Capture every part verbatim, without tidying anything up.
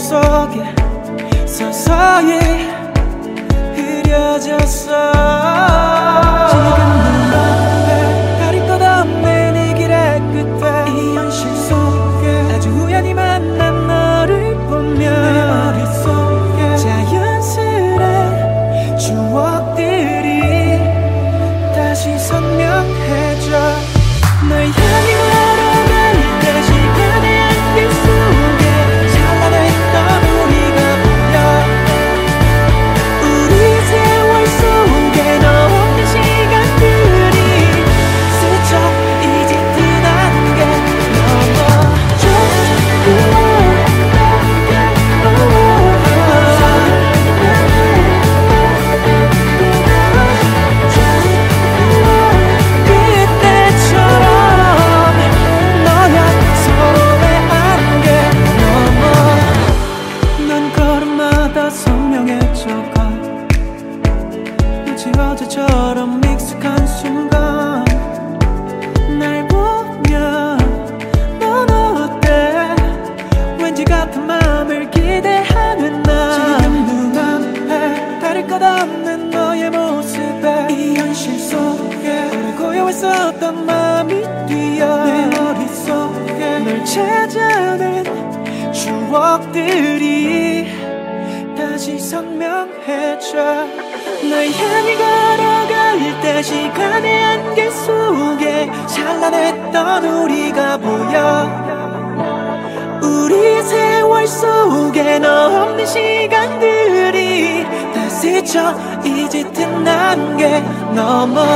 속에 서서히 흐려졌어. 지금 눈앞에 가릴 것 없는 이 길의 끝에 이 현실 속에 아주 우연히 만난 너를 보며 내 머릿속에 자연스레 추억들이 다시 선명해져. 널 향해 걸어갈 때 시간의 안개 속에 찬란했던 우리가 보여. 우리 세월 속에 너 없는 시간들이 스쳐 이 짙은 안개 넘어. Just the one 그때처럼 너와 서로의 안개 넘어. 난 걸음마다 선명해져가. 마치 어제처럼 익숙한 순간 날 보며 넌 어때? 왠지 같은 맘을 기대하는 나. 지금 눈앞에 다를 것 없는 너의 모습에 이 현실 속에 오래 고요했었던 마음이 뛰어. 내 머릿속에 널 찾아낸 추억들이 다시 선명해져. 널 향해 걸어갈 때 시간의 안개 속에 찬란했던 우리가 보여. 우리 세월 속에 너 없는 시간들이 다 스쳐 이 짙은 안개 넘어.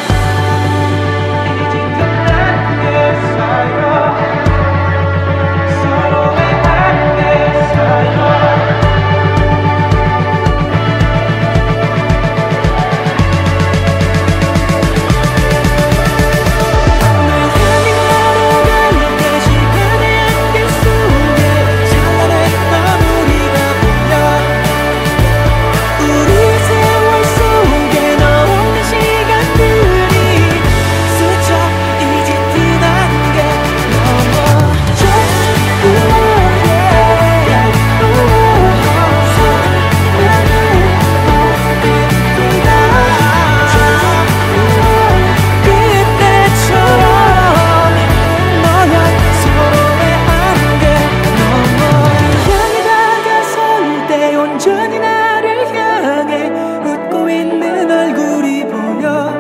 온전히 나를 향해 웃고 있는 얼굴이 보여.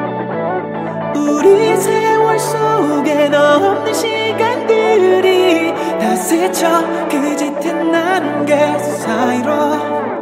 우리 세월 속에 너 없는 시간들이 다 스쳐 그 짙은 안개 사이로.